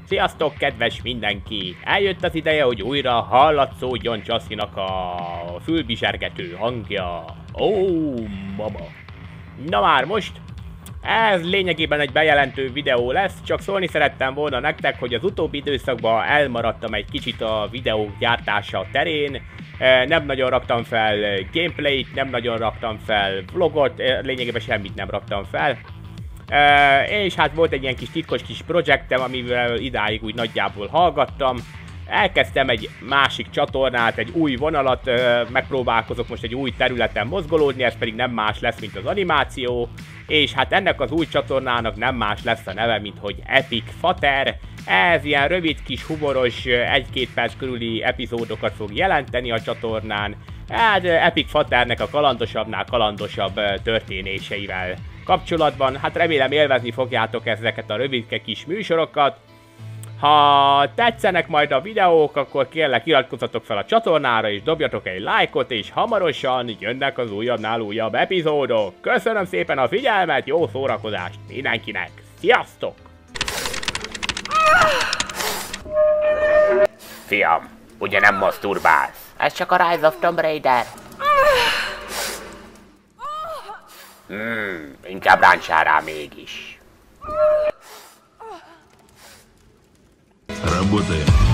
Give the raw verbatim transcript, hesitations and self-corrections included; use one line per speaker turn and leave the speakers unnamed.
Sziasztok, kedves mindenki! Eljött az ideje, hogy újra hallatszódjon Csasszinak a fülbizsergető hangja. Ó, mama! Na már most, ez lényegében egy bejelentő videó lesz, csak szólni szerettem volna nektek, hogy az utóbbi időszakban elmaradtam egy kicsit a videók gyártása terén. Nem nagyon raktam fel gameplayt, nem nagyon raktam fel vlogot, lényegében semmit nem raktam fel. Uh, és hát volt egy ilyen kis titkos kis projektem, amivel idáig úgy nagyjából hallgattam. Elkezdtem egy másik csatornát, egy új vonalat, uh, megpróbálkozok most egy új területen mozgolódni, ez pedig nem más lesz, mint az animáció. És hát ennek az új csatornának nem más lesz a neve, mint hogy Epic Fater. Ez ilyen rövid kis humoros, egy-két perc körüli epizódokat fog jelenteni a csatornán. Hát Epic Faternek a kalandosabbnál kalandosabb történéseivel kapcsolatban. Hát remélem élvezni fogjátok ezeket a rövidke kis műsorokat. Ha tetszenek majd a videók, akkor kérlek iratkozzatok fel a csatornára és dobjatok egy lájkot, és hamarosan jönnek az újabbnál újabb epizódok. Köszönöm szépen a figyelmet, jó szórakozást mindenkinek! Sziasztok!
Fiam, ugye nem maszturbálsz? Ez csak a Rise of Tomb Raider. Hmm, inkább ráncsál rá mégis.
Работаем.